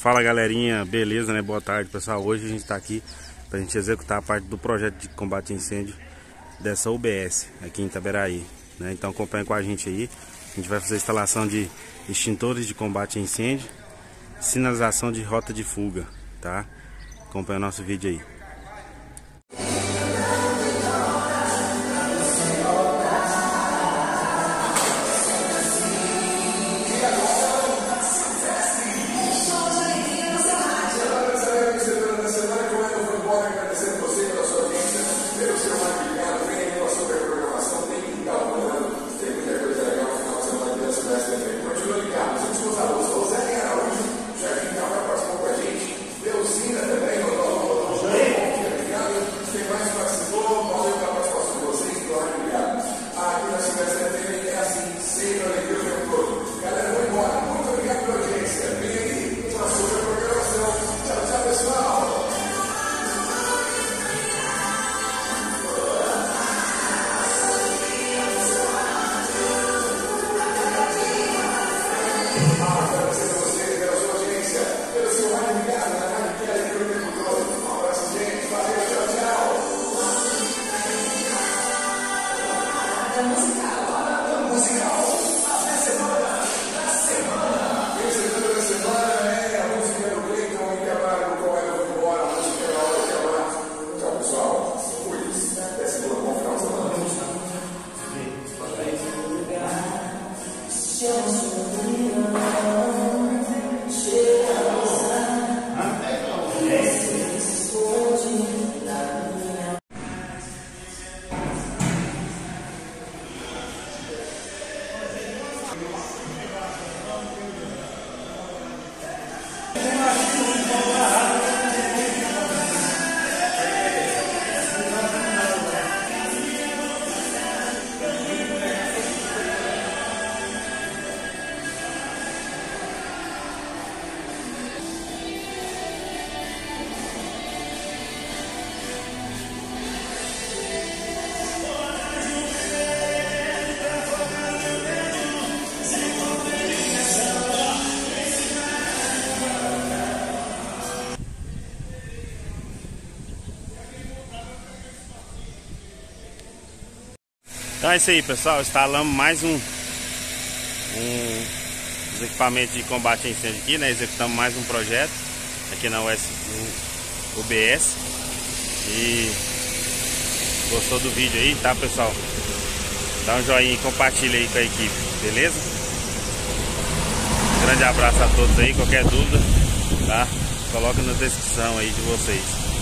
Fala galerinha, beleza, né? Boa tarde pessoal. Hoje a gente está aqui para a gente executar a parte do projeto de combate a incêndio dessa UBS aqui em Itaberaí, né? Então acompanha com a gente aí. A gente vai fazer a instalação de extintores de combate a incêndio, sinalização de rota de fuga, tá? Acompanha o nosso vídeo aí. Então é isso aí pessoal, instalamos mais os equipamentos de combate a incêndio aqui, né? Executamos mais um projeto aqui na UBS. E gostou do vídeo aí, tá pessoal? Dá um joinha e compartilha aí com a equipe, beleza? Grande abraço a todos aí, qualquer dúvida, tá? Coloca na descrição aí de vocês.